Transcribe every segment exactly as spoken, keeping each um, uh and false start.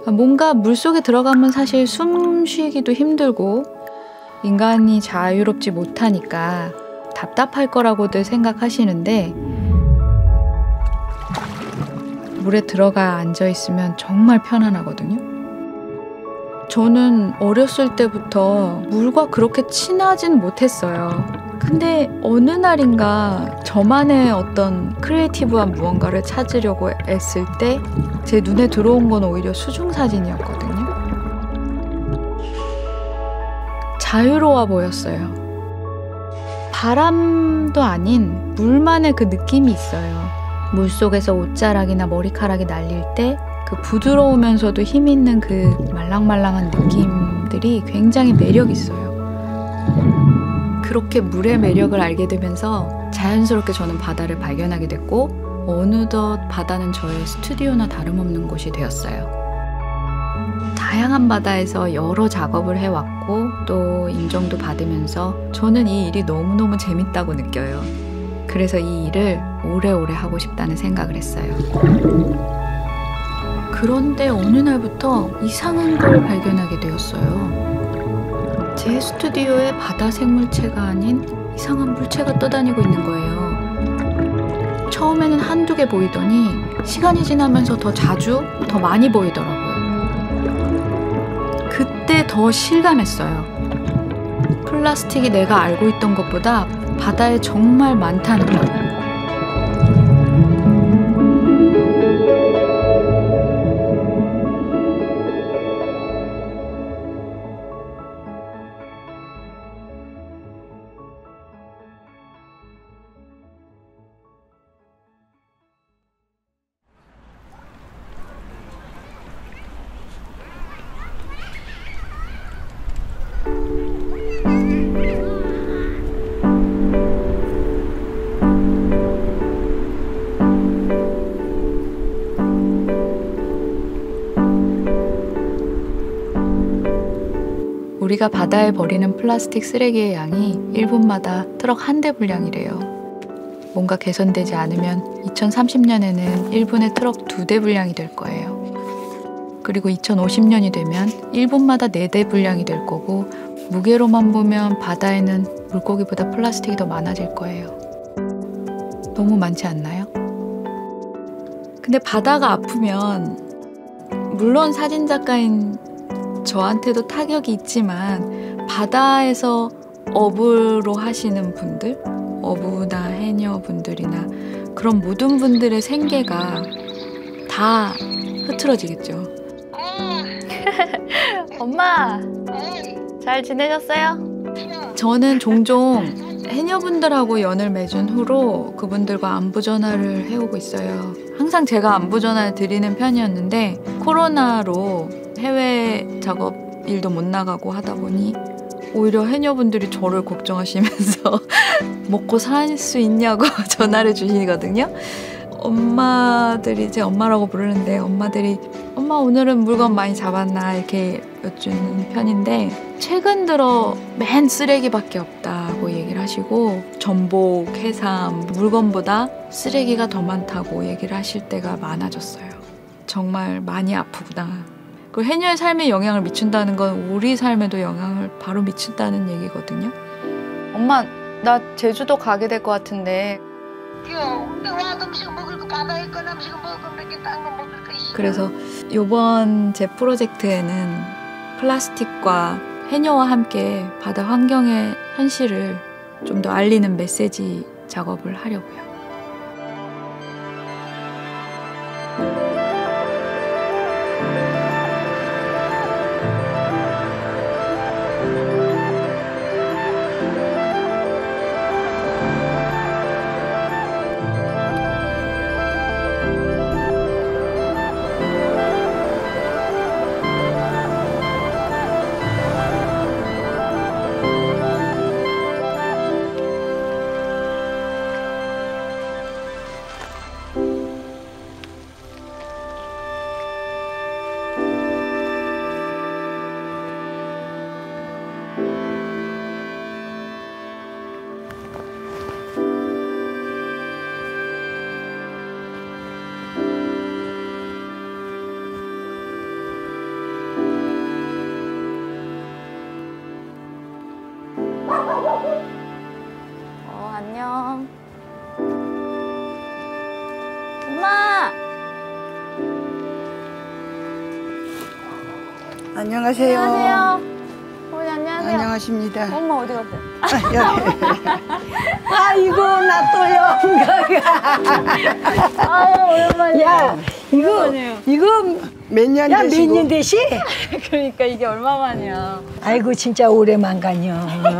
뭔가 물속에 들어가면 사실 숨 쉬기도 힘들고 인간이 자유롭지 못하니까 답답할 거라고들 생각하시는데 물에 들어가 앉아있으면 정말 편안하거든요. 저는 어렸을 때부터 물과 그렇게 친하진 못했어요. 근데 어느 날인가 저만의 어떤 크리에이티브한 무언가를 찾으려고 애쓸 때 제 눈에 들어온 건 오히려 수중사진이었거든요. 자유로워 보였어요. 바람도 아닌 물만의 그 느낌이 있어요. 물속에서 옷자락이나 머리카락이 날릴 때 그 부드러우면서도 힘 있는 그 말랑말랑한 느낌들이 굉장히 매력 있어요. 그렇게 물의 매력을 알게 되면서 자연스럽게 저는 바다를 발견하게 됐고 어느덧 바다는 저의 스튜디오나 다름없는 곳이 되었어요. 다양한 바다에서 여러 작업을 해왔고 또 인정도 받으면서 저는 이 일이 너무너무 재밌다고 느껴요. 그래서 이 일을 오래오래 하고 싶다는 생각을 했어요. 그런데 어느 날부터 이상한 걸 발견하게 되었어요. 제 스튜디오에 바다 생물체가 아닌 이상한 물체가 떠다니고 있는 거예요. 처음에는 한두 개 보이더니 시간이 지나면서 더 자주, 더 많이 보이더라고요. 그때 더 실감했어요. 플라스틱이 내가 알고 있던 것보다 바다에 정말 많다는 걸. 우리가 바다에 버리는 플라스틱 쓰레기의 양이 일 분마다 트럭 한 대 분량이래요. 뭔가 개선되지 않으면 이천삼십 년에는 일 분에 트럭 두 대 분량이 될 거예요. 그리고 이천오십 년이 되면 일 분마다 네 대 분량이 될 거고 무게로만 보면 바다에는 물고기보다 플라스틱이 더 많아질 거예요. 너무 많지 않나요? 근데 바다가 아프면 물론 사진작가인 저한테도 타격이 있지만 바다에서 어부로 하시는 분들, 어부나 해녀분들이나 그런 모든 분들의 생계가 다 흐트러지겠죠. 엄마, 잘 지내셨어요? 저는 종종 해녀분들하고 연을 맺은 후로 그분들과 안부 전화를 해오고 있어요. 항상 제가 안부 전화를 드리는 편이었는데 코로나로 해외 작업 일도 못 나가고 하다 보니 오히려 해녀분들이 저를 걱정하시면서 먹고 살 수 있냐고 전화를 주시거든요. 엄마들이, 제 엄마라고 부르는데 엄마들이 엄마 오늘은 물건 많이 잡았나 이렇게 여쭈는 편인데 최근 들어 맨 쓰레기밖에 없다고 얘기를 하시고 전복, 해삼, 물건보다 쓰레기가 더 많다고 얘기를 하실 때가 많아졌어요. 정말 많이 아프구나. 그 해녀의 삶에 영향을 미친다는 건 우리 삶에도 영향을 바로 미친다는 얘기거든요. 엄마, 나 제주도 가게 될 것 같은데. 그래서 이번 제 프로젝트에는 플라스틱과 해녀와 함께 바다 환경의 현실을 좀 더 알리는 메시지 작업을 하려고요. 안녕하세요. 안녕하세요. 어머니 안녕하세요. 안녕하십니다. 엄마 어디 갔어요? 아이고 나 또 영감이야. 아유 오랜만이에요. 야 이거 이거 몇 년 야 되시고? 몇 년 되시? 그러니까 이게 얼마만이야. 아이고 진짜 오래만 가뇨.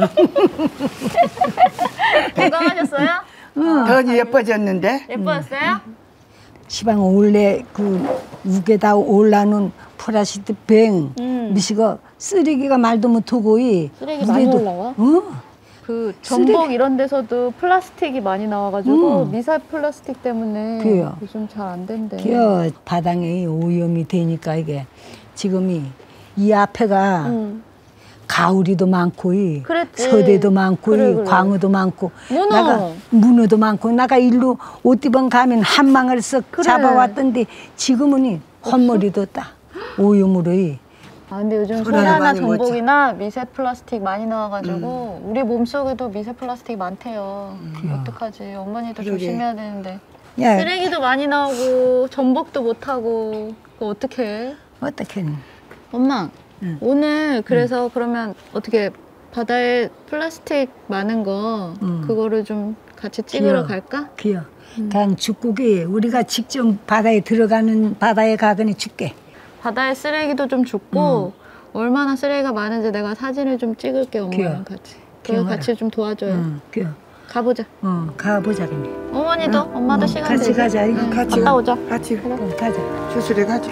건강하셨어요? 더 예뻐졌는데? 예뻐졌어요? 시방 원래 그 우게다 올라는 플라스틱 병 음. 미시가 쓰레기가 말도 못하고 이 쓰레기 많이 올라와? 어? 그 전복 이런 데서도 플라스틱이 많이 나와가지고 음. 미세 플라스틱 때문에 그래요. 요즘 잘 안 된대. 기어 바닥에 오염이 되니까 이게 지금이 이 앞에가 응. 가오리도 많고 이 그랬지. 서대도 많고 그래, 이 그래. 광어도 많고 문어. 나가 문어도 많고 나가 일로 옷디번 가면 한 망을 쓱 그래. 잡아왔던데 지금은 이 헛머리도 따 오염으로 이 아 근데 요즘 소라를 소라나 많이 못 전복이나 미세 플라스틱 많이 나와가지고 우리 몸속에도 미세 플라스틱 많대요. 어떡하지? 어머니도 그러게. 조심해야 되는데. 야 쓰레기도 많이 나오고 전복도 못 하고 그거 어떡해? 어떻게 엄마 응. 오늘 그래서 그러면 어떻게 바다에 플라스틱 많은 거 응. 그거를 좀 같이 찍으러 귀여워. 갈까? 기어 강 죽고기 우리가 직접 바다에 들어가는 바다에 가거니 죽게 바다에 쓰레기도 좀 줍고 얼마나 쓰레기가 많은지 내가 사진을 좀 찍을게 엄마랑 귀여워. 같이. 그래서 귀여워라. 같이 좀 도와줘요. 응 기어 가보자. 어 가보자 그니 어머니도 엄마도 응, 시간 같이 되지? 가자, 이거. 응, 같이 갔다 오자. 같이 응, 가자 주술에 가자.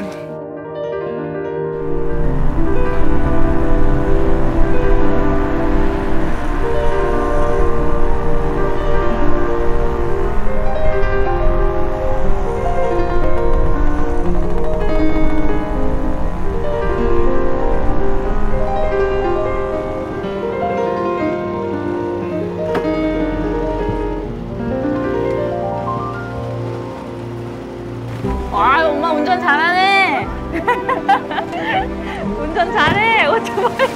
와 엄마 운전 잘하네. 운전 잘해 오토바이.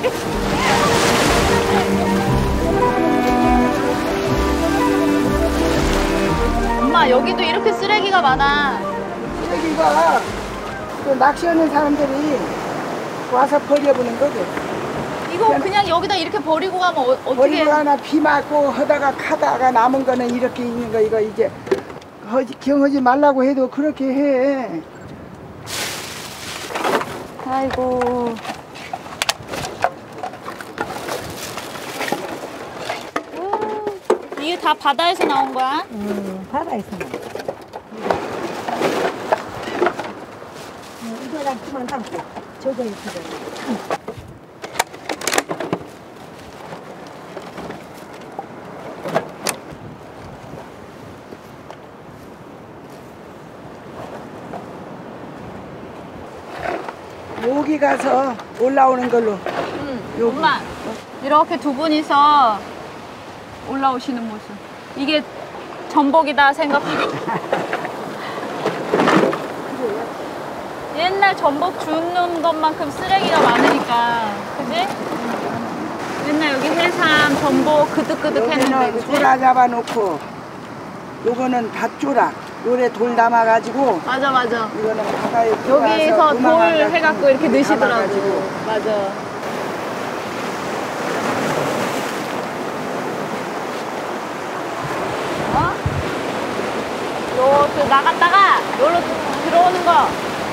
엄마 여기도 이렇게 쓰레기가 많아. 쓰레기가 그 낚시하는 사람들이 와서 버려보는 거죠. 이거 그냥 여기다 이렇게 버리고 가면 어, 어떻게? 버리고 하나 비 맞고 하다가 카다가 남은 거는 이렇게 있는 거 이거 이제 허지, 경하지 말라고 해도 그렇게 해. 아이고. 음, 이게 다 바다에서 나온 거야? 응 바다에서 이거랑 그만 담고 저거 이렇게 여기 가서 올라오는 걸로. 응. 요거. 엄마, 이렇게 두 분이서 올라오시는 모습. 이게 전복이다 생각하고. 옛날 전복 주는 것만큼 쓰레기가 많으니까. 그지? 옛날 여기 해삼, 전복 그득그득 했는데, 여기는 그지? 소라 잡아놓고 요거는 밭조락. 요래 돌 담아가지고 맞아, 맞아. 이거는 바다에 여기서 들어가서 돌 음악 해갖고 이렇게 넣으시더라고. 담아가지고. 맞아. 어? 요그 나갔다가 요로 들어오는 거.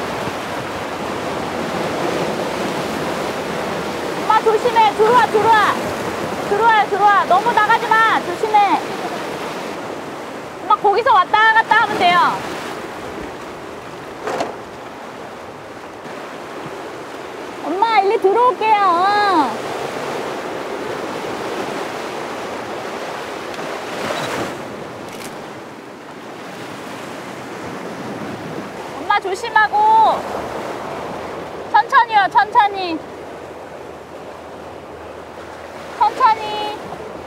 엄마 조심해. 들어와, 들어와. 들어와요, 들어와. 너무 나가지 마. 조심해. 엄마 거기서 왔다 갔다 하면 돼요. 엄마 일리 들어올게요. 어. 엄마 조심하고 천천히요. 천천히 천천히.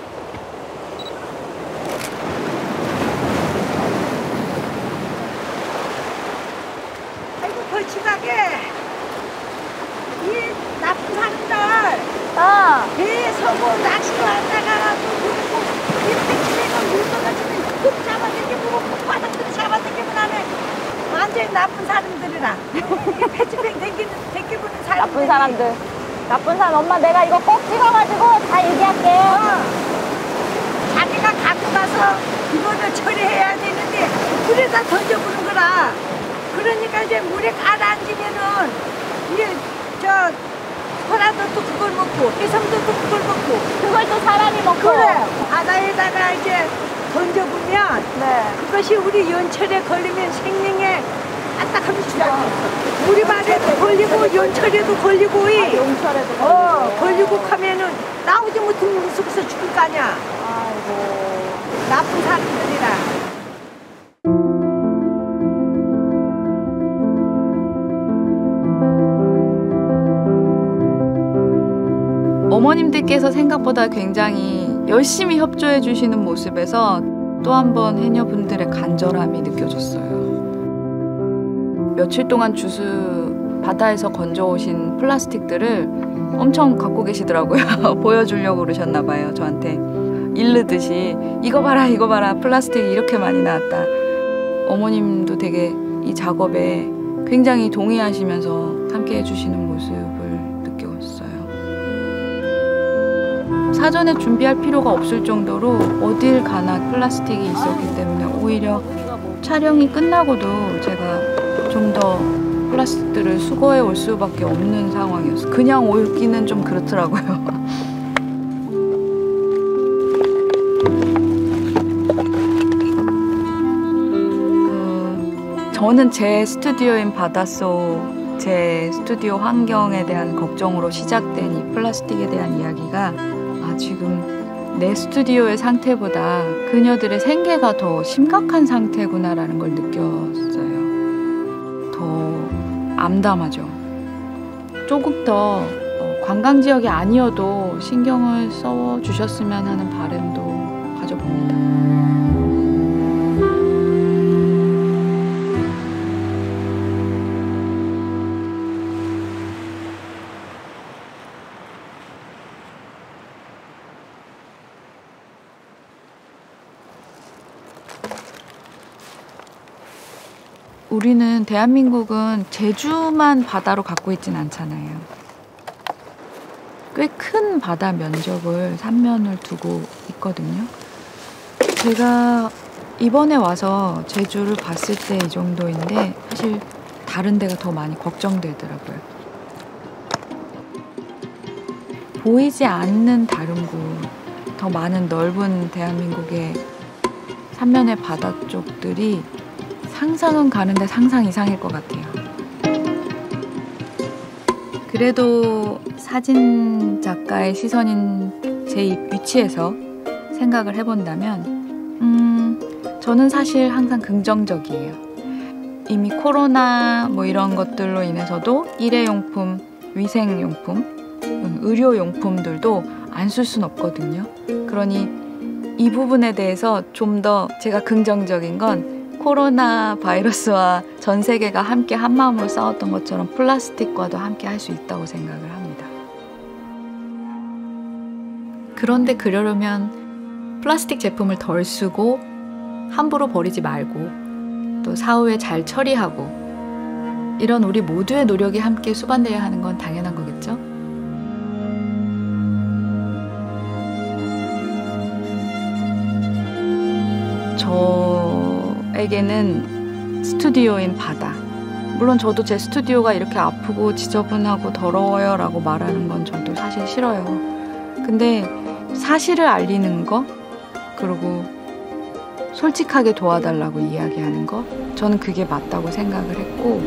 아이고 거치하게 이 나쁜 사람들 어. 배 서고 낚시를 하다가 이렇게 치내고 물 쏟아지면 뚝 잡아당기고 바닥들이 잡아당기고 나면 완전 이제 나쁜 사람들이라. 패치팩 댕기는, 댕기부는 사람들. 나쁜 사람들. 나쁜 사람. 엄마 내가 이거 꼭 찍어가지고 다 얘기할게. 어. 자기가 갖고 가서 이거를 처리해야 되는데 물에다 던져보는 거라. 그러니까 이제 물에 가라앉으면은 이게 저 소라도 또 그걸 먹고 해삼도 또 그걸 먹고 그걸 또 사람이 먹고. 그래. 바다에다가 이제 던져보면 네. 그것이 우리 연철에 걸리면 생명에 안딱하면 죽어. 우리 발에도 걸리고 연철에도 걸리고 이. 용철에도 어 걸리고 하면은 나오지 못하면 무서워서 죽을 거 아니야. 아이고. 나쁜 사람들이라. 어머님들께서 생각보다 굉장히 열심히 협조해 주시는 모습에서 또 한 번 해녀분들의 간절함이 느껴졌어요. 며칠 동안 주스 바다에서 건져오신 플라스틱들을 엄청 갖고 계시더라고요. 보여주려고 그러셨나 봐요, 저한테. 일르듯이 이거 봐라 이거 봐라 플라스틱이 이렇게 많이 나왔다. 어머님도 되게 이 작업에 굉장히 동의하시면서 함께 해주시는 모습을 느꼈어요. 사전에 준비할 필요가 없을 정도로 어딜 가나 플라스틱이 있었기 때문에 오히려 촬영이 끝나고도 제가 좀 더 플라스틱들을 수거해 올 수밖에 없는 상황이었어요. 그냥 오기는 좀 그렇더라고요. 그, 저는 제 스튜디오인 바닷속, 제 스튜디오 환경에 대한 걱정으로 시작된 이 플라스틱에 대한 이야기가 아, 지금 내 스튜디오의 상태보다 그녀들의 생계가 더 심각한 상태구나라는 걸 느꼈어요. 더 암담하죠. 조금 더 관광지역이 아니어도 신경을 써주셨으면 하는 바람도 가져봅니다. 우리는 대한민국은 제주만 바다로 갖고 있진 않잖아요. 꽤 큰 바다 면적을 삼면을 두고 있거든요. 제가 이번에 와서 제주를 봤을 때 이 정도인데 사실 다른 데가 더 많이 걱정되더라고요. 보이지 않는 다른 곳, 더 많은 넓은 대한민국의 삼면의 바다 쪽들이 상상은 가는데 상상 이상일 것 같아요. 그래도 사진 작가의 시선인 제 위치에서 생각을 해본다면 음, 저는 사실 항상 긍정적이에요. 이미 코로나 뭐 이런 것들로 인해서도 일회용품, 위생용품, 의료용품들도 안 쓸 순 없거든요. 그러니 이 부분에 대해서 좀 더 제가 긍정적인 건 코로나 바이러스와 전 세계가 함께 한마음으로 싸웠던 것처럼 플라스틱과도 함께 할 수 있다고 생각을 합니다. 그런데 그러려면 플라스틱 제품을 덜 쓰고 함부로 버리지 말고 또 사후에 잘 처리하고 이런 우리 모두의 노력이 함께 수반되어야 하는 건 당연한 거겠죠? 저에게는 스튜디오인 바다. 물론 저도 제 스튜디오가 이렇게 아프고 지저분하고 더러워요 라고 말하는 건 저도 사실 싫어요. 근데 사실을 알리는 거, 그리고 솔직하게 도와달라고 이야기하는 거, 저는 그게 맞다고 생각을 했고,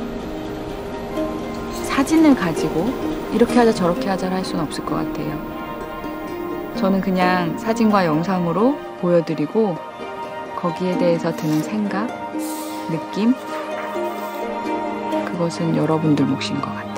사진을 가지고 이렇게 하자 저렇게 하자 할 수는 없을 것 같아요. 저는 그냥 사진과 영상으로 보여드리고 거기에 대해서 드는 생각, 느낌, 그것은 여러분들 몫인 것 같아요.